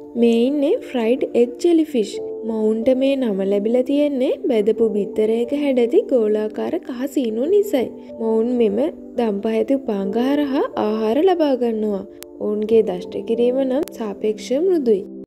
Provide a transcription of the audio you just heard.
මේ ඉන්නේ fried egg jellyfish. මොවුන්ට මේ නම ලැබිලා තියෙන්නේ බෙදපු බිත්තරයක හැඩති ගෝලාකාර කහ සීනු නිසයි. මොවුන් මෙම දම්පහ ඇති උපාංග හරහා ආහාර ලබා ගන්නවා. ඔවුන්ගේ දෂ්ට කිරීම නම් සාපේක්ෂව මෘදුයි.